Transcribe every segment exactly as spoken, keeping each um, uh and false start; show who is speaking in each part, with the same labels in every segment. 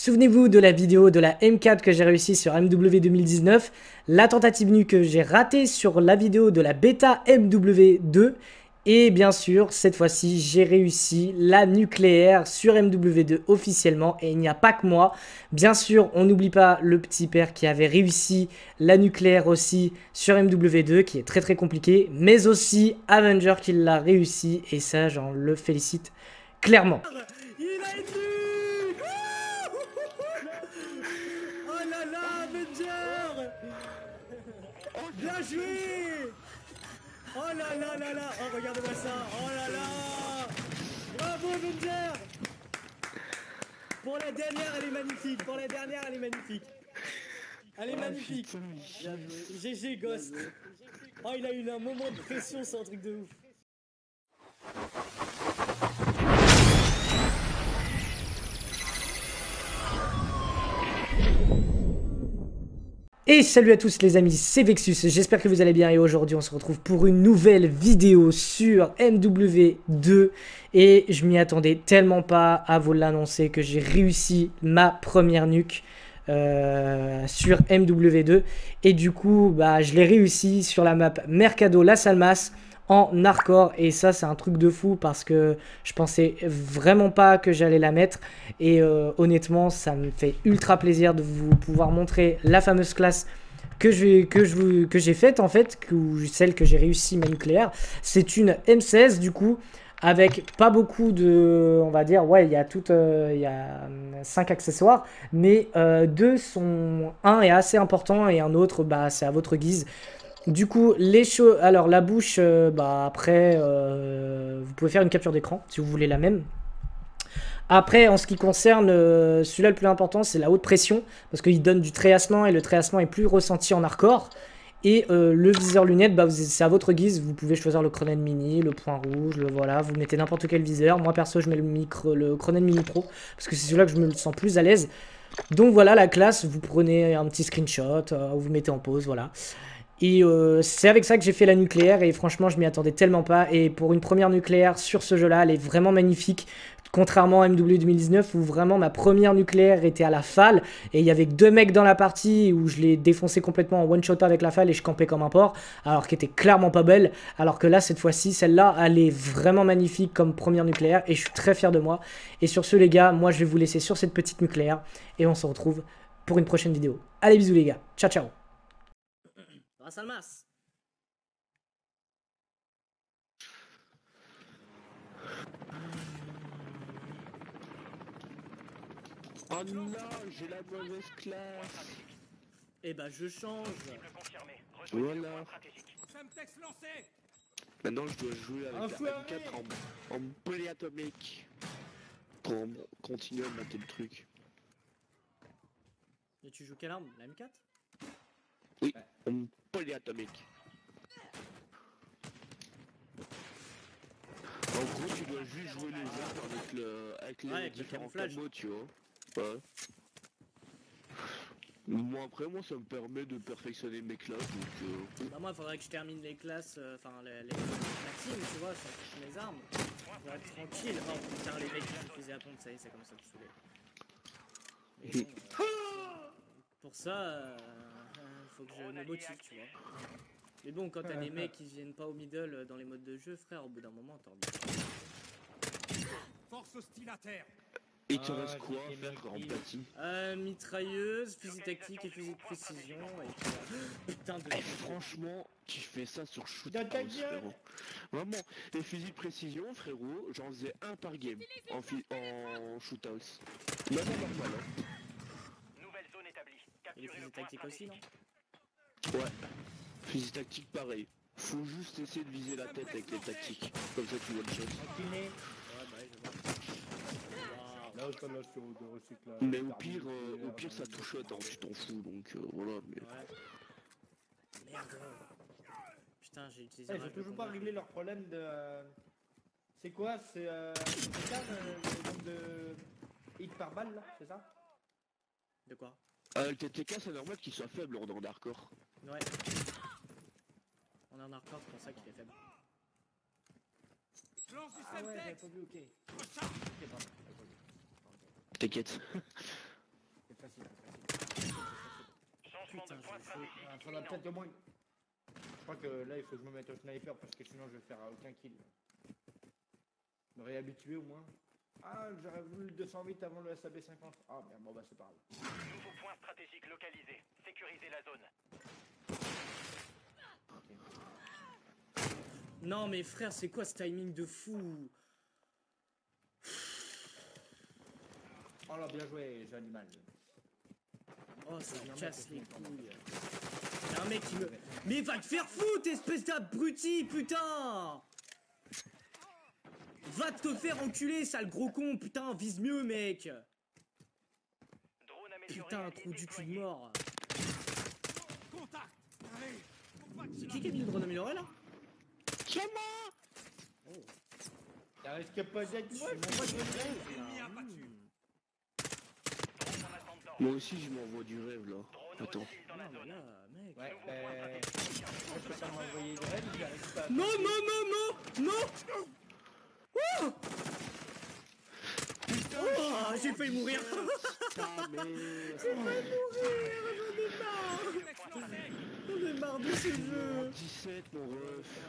Speaker 1: Souvenez-vous de la vidéo de la M quatre que j'ai réussi sur M W deux mille dix-neuf, la tentative nue que j'ai ratée sur la vidéo de la bêta M W deux, et bien sûr, cette fois-ci, j'ai réussi la nucléaire sur M W deux officiellement, et il n'y a pas que moi. Bien sûr, on n'oublie pas le petit père qui avait réussi la nucléaire aussi sur M W deux, qui est très très compliqué, mais aussi Avenger qui l'a réussi, et ça, j'en le félicite clairement.
Speaker 2: Il a été... Oh là là, Avenger! Bien joué! Oh là là là là! Oh, regardez-moi ça! Oh là là! Bravo, Avenger! Pour la dernière, elle est magnifique! Pour la dernière, elle est magnifique! Elle est oh, magnifique! Bien joué! G G, Ghost! Oh, il a eu un moment de pression, c'est un truc de ouf!
Speaker 1: Et salut à tous les amis, c'est Vexus, j'espère que vous allez bien et aujourd'hui on se retrouve pour une nouvelle vidéo sur M W deux et je m'y attendais tellement pas à vous l'annoncer que j'ai réussi ma première nuke euh, sur M W deux et du coup bah, je l'ai réussi sur la map Mercado Las Almas en hardcore et ça c'est un truc de fou parce que je pensais vraiment pas que j'allais la mettre et euh, honnêtement ça me fait ultra plaisir de vous pouvoir montrer la fameuse classe que j'ai que je que j'ai faite en fait, que, celle que j'ai réussi ma nucléaire. C'est une M seize du coup avec pas beaucoup de, on va dire, ouais, il y a tout, euh, il y a cinq accessoires, mais euh, deux sont, un est assez important et un autre, bah, c'est à votre guise. Du coup, les choses. Alors, la bouche, euh, bah après, euh, vous pouvez faire une capture d'écran si vous voulez la même. Après, en ce qui concerne euh, celui-là, le plus important, c'est la haute pression parce qu'il donne du tréassement et le tréassement est plus ressenti en hardcore. Et euh, le viseur lunette, bah, c'est à votre guise. Vous pouvez choisir le Cronen Mini, le point rouge, le voilà. Vous mettez n'importe quel viseur. Moi, perso, je mets le, micro, le Cronen Mini Pro parce que c'est celui-là que je me sens plus à l'aise. Donc voilà la classe. Vous prenez un petit screenshot, euh, vous mettez en pause, voilà. Et euh, c'est avec ça que j'ai fait la nucléaire et franchement je m'y attendais tellement pas et pour une première nucléaire sur ce jeu là elle est vraiment magnifique contrairement à M W deux mille dix-neuf où vraiment ma première nucléaire était à la falle et il y avait que deux mecs dans la partie où je l'ai défoncé complètement en one shot avec la falle et je campais comme un porc alors qu'elle était clairement pas belle alors que là cette fois-ci celle-là elle est vraiment magnifique comme première nucléaire et je suis très fier de moi et sur ce les gars moi je vais vous laisser sur cette petite nucléaire et on se retrouve pour une prochaine vidéo. Allez bisous les gars, ciao ciao.
Speaker 2: Las Almas.
Speaker 3: Oh non, j'ai la mauvaise classe.
Speaker 2: Eh bah je change.
Speaker 3: Voilà. Maintenant je dois jouer avec la M quatre en, en polyatomique. Pour continuer à monter le truc.
Speaker 2: Et tu joues quelle arme? La M quatre?
Speaker 3: Oui, en polyatomique. En gros tu dois juste jouer les armes avec, le, avec les
Speaker 2: ouais,
Speaker 3: différents
Speaker 2: avec
Speaker 3: combos, tu vois. Ouais. Moi après moi ça me permet de perfectionner mes classes donc euh...
Speaker 2: bah moi il faudrait que je termine les classes, enfin euh, les, les, la team tu vois, sans toucher mes armes. Pour être tranquille. Oh putain les mecs qui faisaient à pompe, ça y est, ça commence à me saouler. Mais bon, euh, pour ça, euh, faut que je me motive tu vois. Mais bon quand t'as des mecs qui viennent pas au middle dans les modes de jeu frère, au bout d'un moment t'en reviens.
Speaker 4: Force hostile à terre.
Speaker 3: Et tu restes quoi à faire en bâti?
Speaker 2: Euh, mitrailleuse, fusil tactique et fusil de précision. Et puis, euh, putain de.
Speaker 3: Eh, franchement, tu fais ça sur Shoot House, frérot. Vraiment, les fusils de précision, frérot, j'en faisais un par game en, en Shoot House. Non, non, normal, hein.
Speaker 4: Nouvelle zone établie.
Speaker 2: Et les fusils tactiques aussi, non?
Speaker 3: Ouais. Fusil tactique, pareil. Faut juste essayer de viser la tête avec les tactiques. Comme ça, tu vois le shot.
Speaker 2: Ouais, bah, je vois.
Speaker 3: Mais au pire, euh, au pire ça touche shot, hein, tu t'en fous donc euh, voilà. Mais...
Speaker 2: Ouais. Merde. Putain, j'ai utilisé.
Speaker 5: Hey, j'ai toujours pas réglé leur problème de. Euh... C'est quoi? C'est euh... ça le nombre de hits par balle là, c'est ça?
Speaker 2: De quoi?
Speaker 3: Euh, le T T K c'est normal qu'il soit faible en hardcore.
Speaker 2: Ouais. On est en hardcore, c'est pour ça qu'il est faible.
Speaker 5: Ah ouais, j'avais pas vu, ok.
Speaker 3: T'inquiète.
Speaker 1: Putain, je fais.
Speaker 5: Il faudra peut-être au moins... Je crois que là, il faut que je me mette au sniper parce que sinon, je vais faire aucun kill. Me réhabituer au moins. Ah, j'aurais voulu le deux cent huit avant le S A B cinquante. Ah, merde, bon bah c'est pas grave.
Speaker 4: Nouveau point stratégique localisé. Sécurisez la zone.
Speaker 1: Non mais frère, c'est quoi ce timing de fou?
Speaker 5: Oh là, bien joué, j'ai du mal.
Speaker 1: Oh, ça
Speaker 5: Il y a
Speaker 1: me
Speaker 5: un
Speaker 1: casse
Speaker 5: mec
Speaker 1: les
Speaker 5: qui est
Speaker 1: couilles. Y'a un mec qui me... Mais va te faire foutre, espèce d'abruti, putain! Va te faire enculer, sale gros con, putain, vise mieux, mec!
Speaker 4: Drone amélioré.
Speaker 1: Putain, un
Speaker 4: allié
Speaker 1: trou du cul de
Speaker 4: déployé.
Speaker 1: mort.
Speaker 4: Contact. Allez.
Speaker 1: C'est qui qui a mis le drone amélioré, là?
Speaker 5: Ça risque pas d'être moi,
Speaker 1: Tu m'envoies du rêve,
Speaker 4: Ennemi
Speaker 1: là.
Speaker 4: abattu.
Speaker 1: Hmm.
Speaker 4: Drone en attente d'ordre.
Speaker 3: Moi aussi, je m'envoie du rêve là.
Speaker 4: Drone
Speaker 3: Attends.
Speaker 4: hostile dans la
Speaker 1: Non, mais
Speaker 4: zone.
Speaker 1: là, mec...
Speaker 5: Ouais,
Speaker 4: Nouveau point
Speaker 5: euh...
Speaker 4: stratégique confirmé.
Speaker 5: Je peux pas m'envoyer de rêve, j'arrive pas à...
Speaker 1: Non, non, non, non, non. Oh, oh, j'ai failli mourir.
Speaker 3: Ah, mais...
Speaker 1: J'ai failli mourir, j'en ai marre. J'en ai marre de ce jeu.
Speaker 3: dix-sept, mon ref.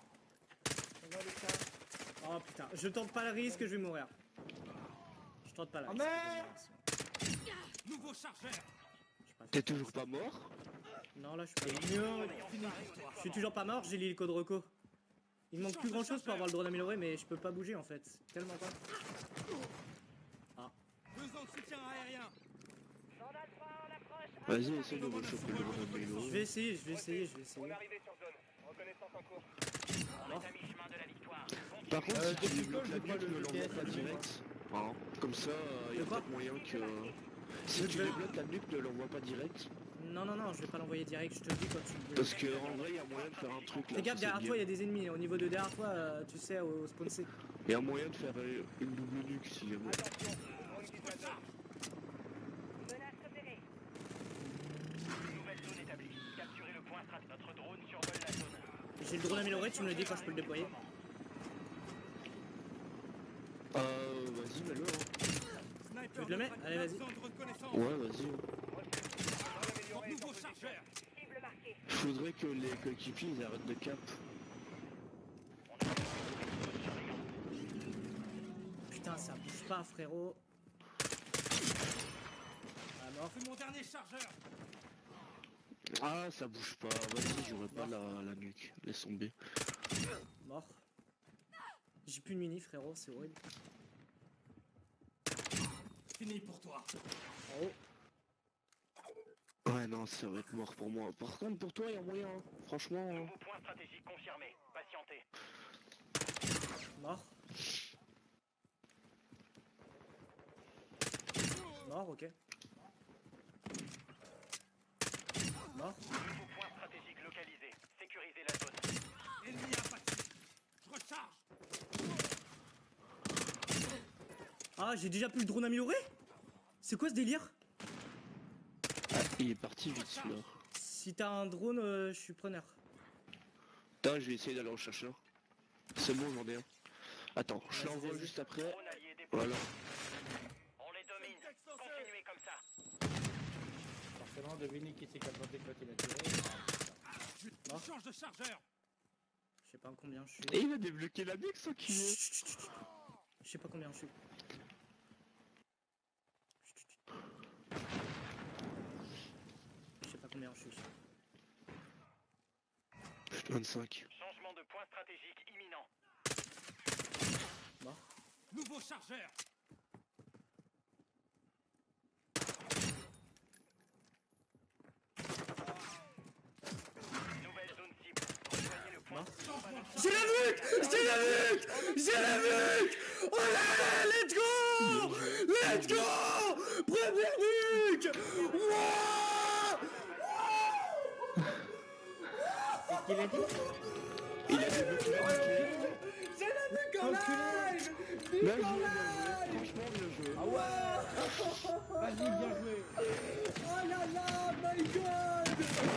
Speaker 1: Oh putain, je tente pas le risque, je vais mourir. Je tente pas le
Speaker 5: Oh
Speaker 1: risque.
Speaker 5: merde.
Speaker 4: Nouveau chargeur.
Speaker 1: Je sais pas
Speaker 3: T'es
Speaker 1: faire
Speaker 3: toujours
Speaker 1: ça.
Speaker 3: pas mort?
Speaker 1: Non, là, je suis pas mort. Je suis toujours pas mort, j'ai l'hélico de Rocco. Il me manque plus grand chose pour avoir le drone amélioré, mais je peux pas bouger en fait. Tellement pas. Ah.
Speaker 4: Besoin de soutien aérien.
Speaker 3: Vas-y, essaye de me choper le drone amélioré.
Speaker 1: Je vais essayer, je vais essayer, je vais essayer.
Speaker 4: Arrivé sur zone. Reconnaissance en cours. On est à mi-chemin de la victoire.
Speaker 3: Par contre,
Speaker 5: Euh,
Speaker 3: si tu
Speaker 5: depuis
Speaker 3: débloques
Speaker 5: quand
Speaker 3: la
Speaker 5: je vois
Speaker 3: nuque,
Speaker 5: le
Speaker 3: ne l'envoie
Speaker 5: G P S
Speaker 3: pas
Speaker 5: allumé,
Speaker 3: direct. Hein. Comme ça, il y
Speaker 1: De
Speaker 3: a
Speaker 1: quoi
Speaker 3: peut-être moyen que... Si
Speaker 1: Je
Speaker 3: tu
Speaker 1: vais-
Speaker 3: débloques la nuque, ne l'envoie pas direct.
Speaker 1: Non, non, non, je vais pas l'envoyer direct, je te le dis quand tu le veux.
Speaker 3: Parce que en vrai, il y a moyen de faire un truc là.
Speaker 1: Fais gaffe,
Speaker 3: sur cette
Speaker 1: derrière toi, il y a
Speaker 3: game.
Speaker 1: des ennemis. Au niveau de derrière toi, euh, tu sais, au spawn C.
Speaker 3: Il y a moyen de faire euh, une double nuque si jamais.
Speaker 4: Menace repérée. Nouvelle zone établie. Capturez le point strat. Notre drone survole la zone.
Speaker 1: J'ai le drone amélioré, tu me le dis quand je peux le déployer.
Speaker 3: Euh, vas-y, mets-le. Hein.
Speaker 4: Sniper
Speaker 1: Tu veux que je le mets? Allez, vas-y.
Speaker 3: Ouais, vas-y.
Speaker 4: Nouveau chargeur.
Speaker 3: Faudrait que les coéquipiers ils arrêtent de cap.
Speaker 1: Putain, ça bouge pas, frérot. Ah, mort.
Speaker 4: C'est mon dernier chargeur.
Speaker 3: Ah, ça bouge pas. Vas-y, j'aurais pas la, la nuque. Laisse tomber.
Speaker 1: Mort. J'ai plus de mini, frérot, c'est horrible.
Speaker 4: Fini pour toi.
Speaker 1: Oh.
Speaker 3: Ouais, non, ça va être mort pour moi. Par contre, pour toi, il y a moyen. Hein. Franchement. Hein.
Speaker 4: Nouveau point stratégique confirmé. Patientez.
Speaker 1: Mort. Mort, ok. Mort.
Speaker 4: Nouveau point stratégique localisé. Sécurisez la zone. Ennemi abattu. Je recharge.
Speaker 1: Ah, j'ai déjà plus le drone amélioré? C'est quoi ce délire?
Speaker 3: Ah, il est parti vite celui-là.
Speaker 1: Si t'as un drone, euh, je suis preneur.
Speaker 3: Putain, je vais essayer d'aller en chercher un. C'est bon, j'en ai un. Attends, je
Speaker 1: Vas-y,
Speaker 3: l'envoie
Speaker 1: vas-y.
Speaker 3: juste après.
Speaker 4: Drone allié déployé.
Speaker 3: Voilà.
Speaker 4: On les domine. Continuez comme ça.
Speaker 5: Forcément, devinez qui c'est qui a planté quand il a tiré.
Speaker 4: Je change de chargeur.
Speaker 1: Je sais pas combien je suis.
Speaker 3: Et il a débloqué la nuque, sans qu'il est.
Speaker 1: Chut, chut, chut, chut. Je sais pas combien je suis. Chut, chut, chut. Je sais pas combien je suis.
Speaker 3: vingt-cinq.
Speaker 4: Changement de point stratégique imminent.
Speaker 1: Mort.
Speaker 4: Nouveau chargeur. Nouvelle zone cible. Rejoignez le point.
Speaker 1: J'ai la nuque! J'ai la nuque! J'ai la nuque! Oh là là, let's go! Let's go! Première nuque! Wouah!
Speaker 5: Qu'est-ce qu'il a dit?
Speaker 3: Il a débloqué la nuque.
Speaker 1: J'ai la nuque en live!
Speaker 3: Bien joué, bien joué. Franchement, bien joué.
Speaker 5: Ah ouais. Vas-y, bien joué.
Speaker 1: Oh là là, my god!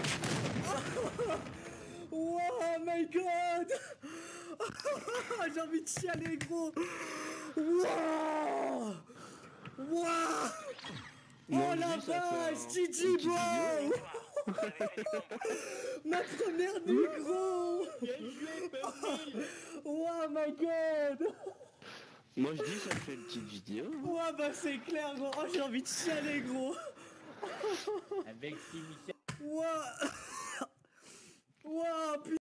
Speaker 1: Wow, my god! J'ai envie de chialer, gros! Wow! Wow!
Speaker 3: Moi,
Speaker 1: Oh la
Speaker 3: aussi, ça fait un-
Speaker 1: vache!
Speaker 3: une
Speaker 1: G G,
Speaker 3: petite vidéo,
Speaker 1: bro!
Speaker 2: Ma première nuit, gros. Oh my god.
Speaker 3: Moi je dis ça fait une petite vidéo.
Speaker 2: Ouais bah c'est clair gros, oh j'ai envie de chialer gros.
Speaker 5: Avec Michel.
Speaker 2: Ouah. Ouah putain.